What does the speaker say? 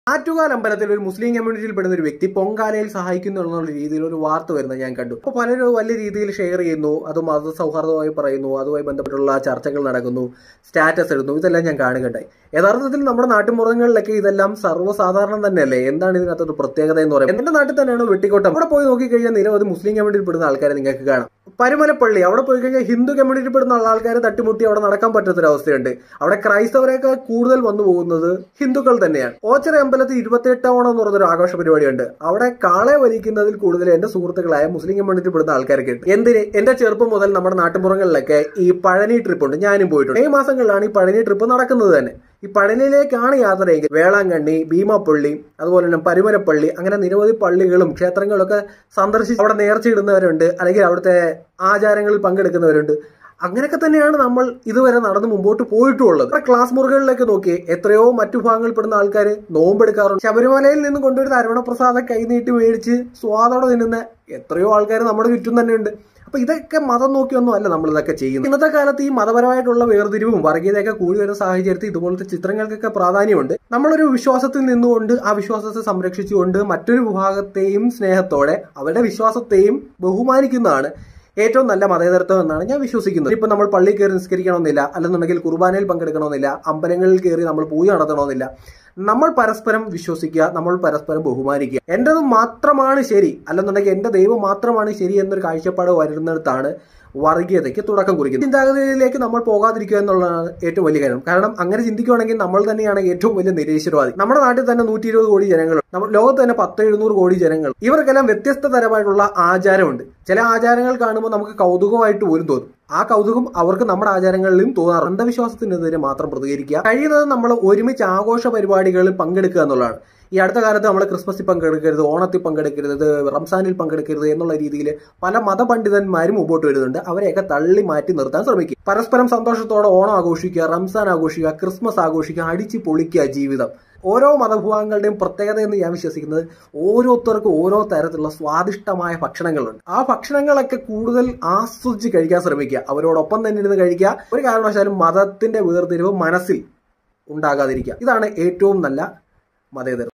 ആറ്റുകാൽ അമ്പലത്തിൽ ഒരു മുസ്ലിം കമ്മ്യൂണിറ്റിയിൽ പെടുന്ന ഒരു വ്യക്തി പൊങ്കാലയിൽ സഹായിക്കുന്നു എന്നുള്ള രീതിയിൽ ഒരു വാർത്ത വരുന്നത് ഞാൻ കണ്ടു. അപ്പോൾ പലരും വലിയ രീതിയിൽ ഷെയർ ചെയ്യുന്നു, അത് മതസൗഹാർദ്ദമായി പറയുന്നു, അതുമായി ബന്ധപ്പെട്ടുള്ള ചർച്ചകൾ നടക്കുന്നു, സ്റ്റാറ്റസ് ഇടുന്നു, ഇതെല്ലാം ഞാൻ കാണുകയുണ്ടായി. യഥാർത്ഥത്തിൽ നമ്മുടെ നാട്ടുമ്പുറങ്ങളിലൊക്കെ ഇതെല്ലാം സർവ്വസാധാരണം തന്നെയല്ലേ. എന്താണ് ഇതിനകത്തൊരു പ്രത്യേകത എന്ന് പറയുന്നത്? എന്റെ നാട്ടിൽ തന്നെയാണ് വെട്ടിക്കോട്ടം. അവിടെ പോയി നോക്കിക്കഴിഞ്ഞാൽ നിരവധി മുസ്ലിം കമ്മ്യൂണിറ്റിയിൽ പെടുന്ന ആൾക്കാരെ നിങ്ങൾക്ക് കാണാം. പരുമലപ്പള്ളി അവിടെ പോയി കഴിഞ്ഞാൽ ഹിന്ദു കമ്മ്യൂണിറ്റി പെടുന്ന ആൾക്കാരെ തട്ടിമുട്ടി അവിടെ നടക്കാൻ പറ്റാത്തൊരവസ്ഥയുണ്ട്. അവിടെ ക്രൈസ്തവരെയൊക്കെ കൂടുതൽ വന്നു പോകുന്നത് ഹിന്ദുക്കൾ തന്നെയാണ്. ഓച്ചിറ അമ്പലത്തിൽ 28 ഓണം എന്ന് പറഞ്ഞൊരു ആഘോഷ പരിപാടിയുണ്ട്. അവിടെ കാളെ വലിക്കുന്നതിൽ കൂടുതൽ എന്റെ സുഹൃത്തുക്കളായ മുസ്ലിം കമ്മ്യൂണിറ്റി പെടുന്ന ആൾക്കാരൊക്കെ ഉണ്ട്. എന്തിന്? എന്റെ ചെറുപ്പം മുതൽ നമ്മുടെ നാട്ടുമ്പുറങ്ങളിലൊക്കെ ഈ പഴനി ട്രിപ്പ് ഉണ്ട്. ഞാനും പോയിട്ടുണ്ട്. മെയ് മാസങ്ങളിലാണ് ഈ പഴനി ട്രിപ്പ് നടക്കുന്നത് തന്നെ. ഈ പഴനിയിലേക്കാണ് യാത്രയെങ്കിൽ വേളാങ്കണ്ണി, ഭീമാപ്പള്ളി, അതുപോലെ തന്നെ പരുമലപ്പള്ളി, അങ്ങനെ നിരവധി പള്ളികളും ക്ഷേത്രങ്ങളൊക്കെ സന്ദർശിച്ച് അവിടെ നേർച്ചയിടുന്നവരുണ്ട്, അല്ലെങ്കിൽ അവിടുത്തെ ആചാരങ്ങളിൽ പങ്കെടുക്കുന്നവരുണ്ട്. അങ്ങനെയൊക്കെ തന്നെയാണ് നമ്മൾ ഇതുവരെ നടന്ന് മുമ്പോട്ട് പോയിട്ടുള്ളത്. ക്ലാസ് മുറികളിലേക്ക് നോക്കി എത്രയോ മറ്റു ഭാഗങ്ങളിൽ പെടുന്ന ആൾക്കാർ നോമ്പെടുക്കാറുണ്ട്. ശബരിമലയിൽ നിന്ന് കൊണ്ടുവരുന്ന അരുണപ്രസാദം കൈനീട്ടി മേടിച്ച് സ്വാദോടെ തിന്നുന്ന എത്രയോ ആൾക്കാർ നമ്മുടെ ചുറ്റും തന്നെയുണ്ട്. അപ്പൊ ഇതൊക്കെ മതം നോക്കിയൊന്നും അല്ല നമ്മൾ ഇതൊക്കെ ചെയ്യുന്നത്. ഇന്നത്തെ കാലത്ത് ഈ മതപരമായിട്ടുള്ള വേർതിരിവും വർഗീയതയൊക്കെ കൂടി വരുന്ന സാഹചര്യത്തിൽ ഇതുപോലത്തെ ചിത്രങ്ങൾക്കൊക്കെ പ്രാധാന്യമുണ്ട്. നമ്മളൊരു വിശ്വാസത്തിൽ നിന്നുകൊണ്ട് ആ വിശ്വാസത്തെ സംരക്ഷിച്ചുകൊണ്ട് മറ്റൊരു വിഭാഗത്തെയും സ്നേഹത്തോടെ അവരുടെ വിശ്വാസത്തെയും ബഹുമാനിക്കുന്നതാണ് ഏറ്റവും നല്ല മതേതരത്വം എന്നാണ് ഞാൻ വിശ്വസിക്കുന്നത്. ഇപ്പൊ നമ്മൾ പള്ളിയിൽ കയറി നിസ്കരിക്കണമെന്നില്ല, അല്ലെന്നുണ്ടെങ്കിൽ കുർബാനയിൽ പങ്കെടുക്കണമെന്നില്ല, അമ്പലങ്ങളിൽ കയറി നമ്മൾ പൂജ നടത്തണമെന്നില്ല. നമ്മൾ പരസ്പരം വിശ്വസിക്കുക, നമ്മൾ പരസ്പരം ബഹുമാനിക്കുക. എന്റേത് മാത്രമാണ് ശരി, അല്ലെന്നുണ്ടെങ്കിൽ എന്റെ ദൈവം മാത്രമാണ് ശരി എന്നൊരു കാഴ്ചപ്പാട് വരുന്നിടത്താണ് വർഗീയതയ്ക്ക് തുടക്കം കുറിക്കുന്നത്. ചിന്താഗതിയിലേക്ക് നമ്മൾ പോകാതിരിക്കുക എന്നുള്ളതാണ് ഏറ്റവും വലിയ കാര്യം. കാരണം അങ്ങനെ ചിന്തിക്കുകയാണെങ്കിൽ നമ്മൾ തന്നെയാണ് ഏറ്റവും വലിയ നിരീശ്വരവാദി. നമ്മുടെ നാട്ടിൽ തന്നെ 120 കോടി ജനങ്ങൾ, ലോകത്ത് തന്നെ 10-700 കോടി ജനങ്ങൾ. ഇവർക്കെല്ലാം വ്യത്യസ്ത തരമായിട്ടുള്ള ആചാരമുണ്ട്. ചില ആചാരങ്ങൾ കാണുമ്പോൾ നമുക്ക് കൗതുകമായിട്ട് പോലും തോന്നും. ആ കൗതുകം അവർക്ക് നമ്മുടെ ആചാരങ്ങളിലും തോന്നാറ്. അന്ധവിശ്വാസത്തിനെതിരെ മാത്രം പ്രതികരിക്കുക, കഴിയുന്നത് നമ്മൾ ഒരുമിച്ച് ആഘോഷ പരിപാടികളിൽ പങ്കെടുക്കുക എന്നുള്ളതാണ്. ഈ അടുത്ത കാലത്ത് നമ്മൾ ക്രിസ്മസിൽ പങ്കെടുക്കരുത്, ഓണത്തിൽ പങ്കെടുക്കരുത്, റംസാനിൽ പങ്കെടുക്കരുത് എന്നുള്ള രീതിയിൽ പല മതപണ്ഡിതന്മാരും മുമ്പോട്ട് വരുന്നുണ്ട്. അവരെയൊക്കെ തള്ളി മാറ്റി നിർത്താൻ ശ്രമിക്കുക. പരസ്പരം സന്തോഷത്തോടെ ഓണം ആഘോഷിക്കുക, റംസാൻ ആഘോഷിക്കുക, ക്രിസ്മസ് ആഘോഷിക്കുക, അടിച്ചു പൊളിക്കുക ജീവിതം. ഓരോ മതവിഭാഗങ്ങളുടെയും പ്രത്യേകത എന്ന് ഞാൻ വിശ്വസിക്കുന്നത് ഓരോരുത്തർക്കും ഓരോ തരത്തിലുള്ള സ്വാദിഷ്ടമായ ഭക്ഷണങ്ങളുണ്ട്. ആ ഭക്ഷണങ്ങളൊക്കെ കൂടുതൽ ആസ്വദിച്ച് കഴിക്കാൻ ശ്രമിക്കുക. അവരോടൊപ്പം തന്നെ ഇരുന്ന് കഴിക്കുക. ഒരു കാരണവശാലും മതത്തിന്റെ വേർതിരിവ് മനസ്സിൽ ഉണ്ടാകാതിരിക്കുക. ഇതാണ് ഏറ്റവും നല്ല മതേതരം.